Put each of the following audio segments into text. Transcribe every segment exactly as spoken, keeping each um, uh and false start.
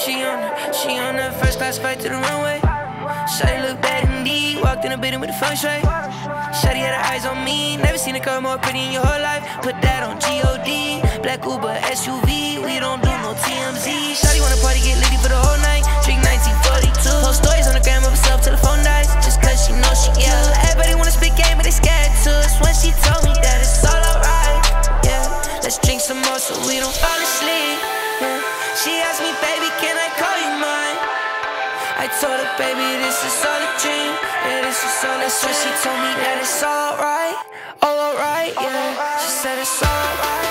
She on, she on the first class flight to the runway. Shawty look bad indeed, walked in a building with the feng shui. Shawty had her eyes on me, never seen a girl more pretty in your whole life. Put that on G O D, black Uber S U V, we don't do no T M Z. Shawty wanna party, get litty for the whole night, drink nineteen forty-two. Post stories on the gram of herself till the phone dies, just cause she knows she cute. Everybody wanna spit game, but they scared to. It's when she told me that it's all alright, yeah. Let's drink some more so we don't fall asleep, yeah. She asked me, baby, can I call you mine? I told her, baby, this is all a dream, yeah, this is all. That's when she told me that it's alright, all alright, yeah. She said it's alright.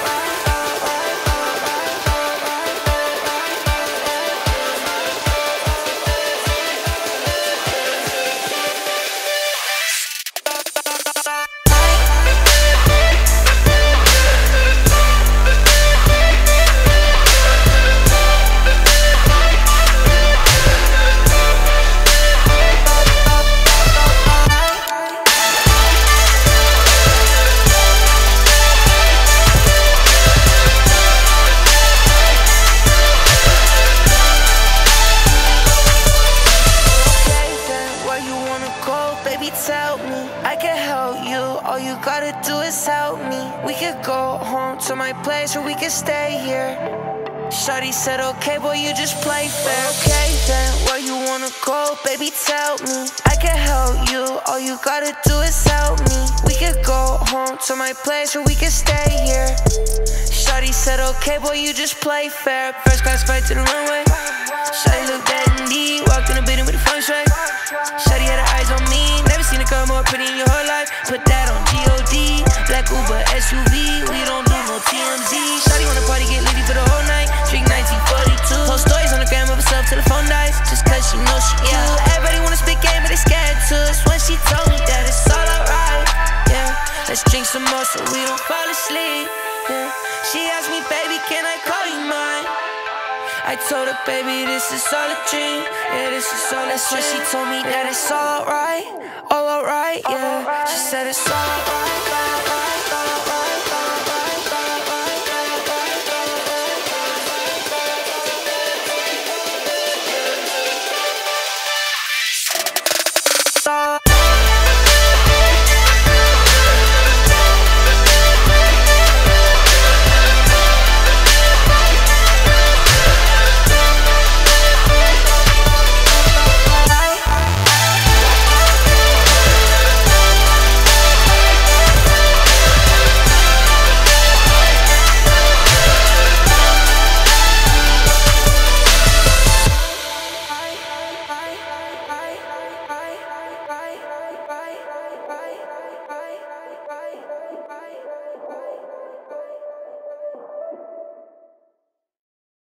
Baby, tell me, I can help you. All you gotta do is help me. We could go home to my place or we could stay here. Shawty said, okay, boy, you just play fair. Okay, then, where you wanna go? Baby, tell me, I can help you. All you gotta do is help me. We could go home to my place or we could stay here. Shawty said, okay, boy, you just play fair. First class flight to the runway. Shawty look bad indeed, walked in a building with a feng shui. Shawty had her eyes on me, never seen a girl more pretty in your whole life. Put that on G O D, black Uber S U V, we don't do no T M Z. Shawty wanna party, get litty for the whole night, drink nineteen forty-two. Post stories on the gram of herself till the phone dies, just cause she knows she cute. Everybody wanna spit game, but they scared to. It's when she told me that it's all alright, yeah. Let's drink some more so we don't fall asleep, yeah. She asked me, baby, can I call you mine? I told her, baby, this is all a dream, yeah, this is all. That's when she told me that it's alright, all alright, yeah. She said it's alright.